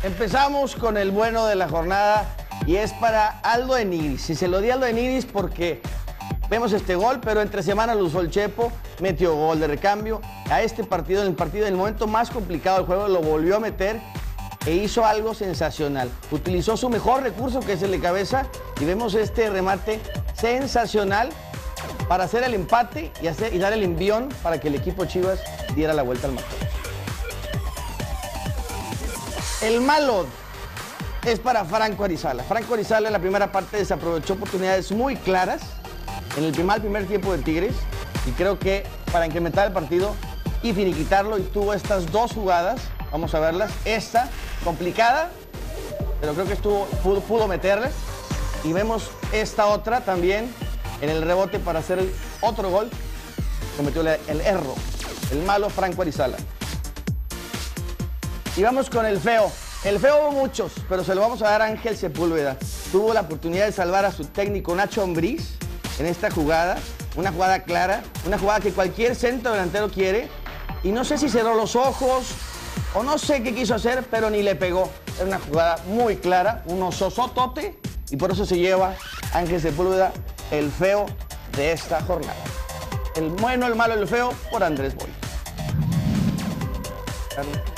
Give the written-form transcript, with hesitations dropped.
Empezamos con el bueno de la jornada y es para Aldo de Nigris. Y se lo di a Aldo de Nigris porque vemos este gol, pero entre semana lo usó el Chepo, metió gol de recambio. A este partido, en el momento más complicado del juego, lo volvió a meter e hizo algo sensacional. Utilizó su mejor recurso, que es el de cabeza, y vemos este remate sensacional para hacer el empate y dar el envión para que el equipo Chivas diera la vuelta al marcador. El malo es para Franco Arizala. Franco Arizala en la primera parte desaprovechó oportunidades muy claras en el primer tiempo de Tigres, y creo que para incrementar el partido y finiquitarlo, y tuvo estas dos jugadas, vamos a verlas. Esta complicada, pero creo que pudo meterle, y vemos esta otra también en el rebote para hacer otro gol. Cometió el error, el malo Franco Arizala. Y vamos con el feo. El feo hubo muchos, pero se lo vamos a dar a Ángel Sepúlveda. Tuvo la oportunidad de salvar a su técnico Nacho Ambriz en esta jugada. Una jugada clara, una jugada que cualquier centro delantero quiere. Y no sé si cerró los ojos o no sé qué quiso hacer, pero ni le pegó. Era una jugada muy clara, un ososotote, y por eso se lleva Ángel Sepúlveda el feo de esta jornada. El bueno, el malo, el feo, por Andrés Boy.